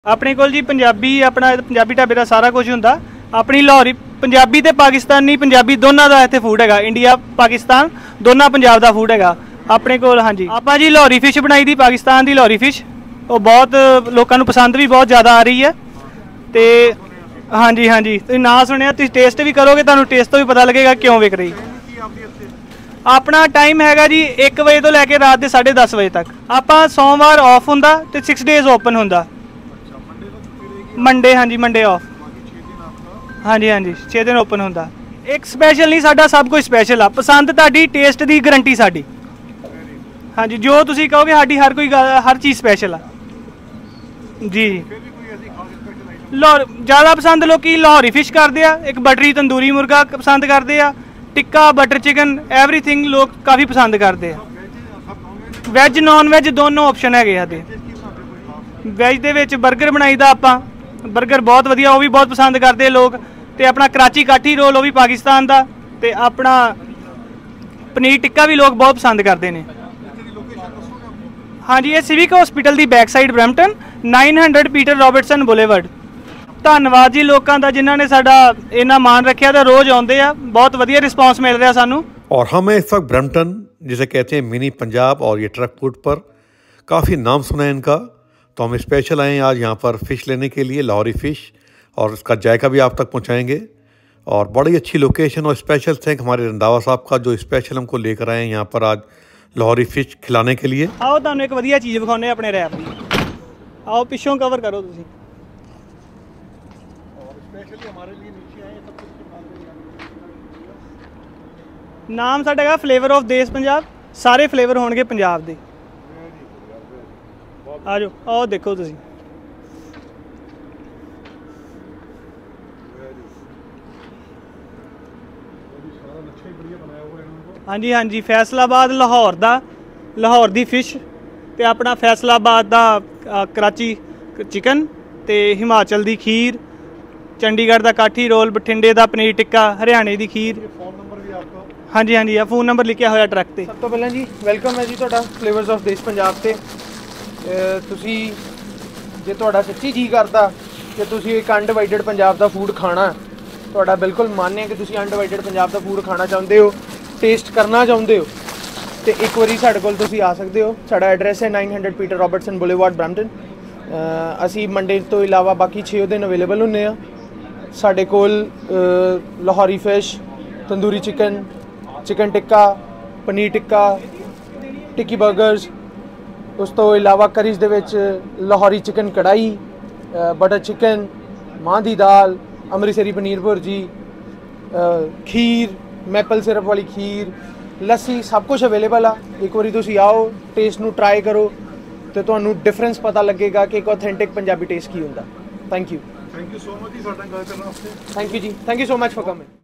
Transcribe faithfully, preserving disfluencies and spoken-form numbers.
ਆਪਣੇ ਕੋਲ ਜੀ ਪੰਜਾਬੀ ਆਪਣਾ ਪੰਜਾਬੀ ਢਾਬੇ ਦਾ ਸਾਰਾ ਕੁਝ ਹੁੰਦਾ। ਆਪਣੀ ਲਾਹੌਰੀ ਪੰਜਾਬੀ ਤੇ ਪਾਕਿਸਤਾਨੀ ਪੰਜਾਬੀ ਦੋਨਾਂ ਦਾ ਇੱਥੇ ਫੂਡ ਹੈਗਾ। ਇੰਡੀਆ ਪਾਕਿਸਤਾਨ ਦੋਨਾਂ ਪੰਜਾਬ ਦਾ ਫੂਡ ਹੈਗਾ ਆਪਣੇ ਕੋਲ। ਹਾਂਜੀ ਆਪਾਂ ਜੀ ਲਾਹੌਰੀ ਫਿਸ਼ ਬਣਾਈ ਦੀ, ਪਾਕਿਸਤਾਨ ਦੀ ਲਾਹੌਰੀ ਫਿਸ਼, ਉਹ ਬਹੁਤ ਲੋਕਾਂ ਨੂੰ ਪਸੰਦ ਵੀ ਬਹੁਤ ਜ਼ਿਆਦਾ ਆ ਰਹੀ ਹੈ। ਤੇ ਹਾਂਜੀ ਹਾਂਜੀ ਤੁਸੀਂ ਨਾ ਸੁਣਿਆ, ਤੁਸੀਂ ਟੇਸਟ ਵੀ ਕਰੋਗੇ, ਤੁਹਾਨੂੰ ਟੇਸਟ ਤੋਂ ਵੀ ਪਤਾ ਲੱਗੇਗਾ ਕਿਉਂ ਵਿਕ ਰਹੀ। ਆਪਣਾ ਟਾਈਮ ਹੈਗਾ ਜੀ ਇੱਕ ਵਜੇ ਤੋਂ ਲੈ ਕੇ ਰਾਤ ਦੇ ਸਾਢੇ ਦਸ ਵਜੇ ਤੱਕ। ਆਪਾਂ ਸੋਮਵਾਰ ਆਫ ਹੁੰਦਾ ਤੇ ਸਿਕਸ ਡੇਜ਼ ਓਪਨ ਹੁੰਦਾ। ਮੰਡੇ ਹਾਂਜੀ ਮੰਡੇ ਆਫ। ਹਾਂਜੀ ਹਾਂਜੀ ਛੇ ਦਿਨ ਓਪਨ ਹੁੰਦਾ। ਇੱਕ ਸਪੈਸ਼ਲ ਨਹੀਂ, ਸਾਡਾ ਸਭ ਕੁਝ ਸਪੈਸ਼ਲ ਆ। ਪਸੰਦ ਤੁਹਾਡੀ, ਟੇਸਟ ਦੀ ਗਰੰਟੀ ਸਾਡੀ। ਹਾਂਜੀ ਜੋ ਤੁਸੀਂ ਕਹੋਗੇ ਸਾਡੀ ਹਰ ਕੋਈ ਹਰ ਚੀਜ਼ ਸਪੈਸ਼ਲ ਆ ਜੀ। ਲਾਹੌਰ ਜ਼ਿਆਦਾ ਪਸੰਦ ਲੋਕੀ ਲਾਹੌਰੀ ਫਿਸ਼ ਕਰਦੇ ਆ, ਇੱਕ ਬਟਰੀ ਤੰਦੂਰੀ ਮੁਰਗਾ ਪਸੰਦ ਕਰਦੇ ਆ, ਟਿੱਕਾ ਬਟਰ ਚਿਕਨ ਐਵਰੀਥਿੰਗ ਲੋਕ ਕਾਫੀ ਪਸੰਦ ਕਰਦੇ ਆ। ਵੈਜ ਨੌਨ ਵੈਜ ਦੋਨੋਂ ਆਪਸ਼ਨ ਹੈਗੇ ਆ। ਤੇ ਵੈਜ ਦੇ ਵਿੱਚ 버ਗਰ ਬਣਾਈ ਦਾ ਆਪਾਂ, 버ਗਰ ਬਹੁਤ ਵਧੀਆ, ਉਹ ਵੀ ਬਹੁਤ ਪਸੰਦ ਕਰਦੇ ਲੋਕ। ਤੇ ਆਪਣਾ ਕਰਾਚੀ ਕਾਠੀ ਰੋਲ, ਉਹ ਵੀ ਪਾਕਿਸਤਾਨ ਦਾ। ਤੇ ਆਪਣਾ ਪਨੀਰ ਟਿੱਕਾ ਵੀ ਲੋਕ ਬਹੁਤ ਪਸੰਦ ਕਰਦੇ ਨੇ। ਹਾਂਜੀ ਇਹ ਸਿਵਿਕ ਹਸਪੀਟਲ ਦੀ back side Brampton, nine hundred Peter Robertson boulevard. ਧੰਨਵਾਦ ਜੀ ਲੋਕਾਂ ਦਾ ਜਿਨ੍ਹਾਂ ने ਸਾਡਾ ਇੰਨਾ ਮਾਣ ਰੱਖਿਆ ਤੇ ਰੋਜ਼ ਆਉਂਦੇ ਆ। बहुत ਵਧੀਆ रिस्पॉन्स मिल रहा सानू। और हम हैं इस वक्त ब्रैम्पटन, जिसे कहते हैं मिनी पंजाब, और ये ट्रक फूड पर काफ़ी नाम सुना है इनका। तो हम स्पेशल आए हैं आज यहाँ पर फ़िश लेने के लिए, लाहौरी फ़िश, और इसका जायका भी आप तक पहुँचाएँगे। और बड़ी अच्छी लोकेशन और स्पेशल थैंक हमारे रंधावा साहब का, जो स्पेशल हमको लेकर आए हैं यहाँ पर आज लाहौरी फ़िश खिलाने के लिए। आओ तुहानू एक वधिया चीज़ विखाने अपने रैप दी। आओ पिछों कवर करो तुसीं। नाम साडा है फ्लेवर ऑफ देश पंजाब। सारे फ्लेवर होणगे पंजाब दे। आ जाओ, आओ देखो तुसीं। हाँ जी हाँ जी फैसलाबाद लाहौर दा, लाहौर दी फिश, ते अपना फैसलाबाद दा कराची चिकन, ते हिमाचल दी खीर, चंडीगढ़ दा काठी रोल, बठिंडे दा पनीर टिक्का, हरियाणे दी खीर। हाँ जी हाँ जी फोन नंबर लिखा होया ट्रक ते। सब तो पहले जी वेलकम है जी तुहाडा फ्लेवर्स ऑफ देश पंजाब ते। तुसी जे तुहाडा सच्ची जी करदा कि तुसी एक अनडिवाइडेड पंजाब दा फूड खाना, तुहाडा बिल्कुल मन है कि तुसी अनडिवाइडेड पंजाब दा फूड खाना चाहुंदे हो, टेस्ट करना चाहुंदे हो, तो एक बारी साडे कोल तुसी आ सकदे हो। साडा एड्रैस है nine hundred Peter Robertson boulevard Brampton. असी मंडे तो इलावा बाकी छे दिन अवेलेबल हुंदे आ। साडे कोल Lahori fish, tandoori chicken, chicken tikka, paneer tikka, tikki burgers, उस तो इलावा करीज दे विच Lahori chicken kadhai, butter chicken, मां दी दाल, अमृतसरी पनीर भुर्जी, खीर, मैपल सिरप वाली खीर, लस्सी, सब कुछ अवेलेबल आ। एक बारी तुसी आओ, टेस्ट नू ट्राई करो, तो तुहानू डिफरेंस पता लगेगा कि एक ऑथेंटिक पंजाबी टेस्ट की हुंदा। Thank you thank you so much जी साडे नाल गल करन वास्ते। थैंक यू जी, thank you so much for coming.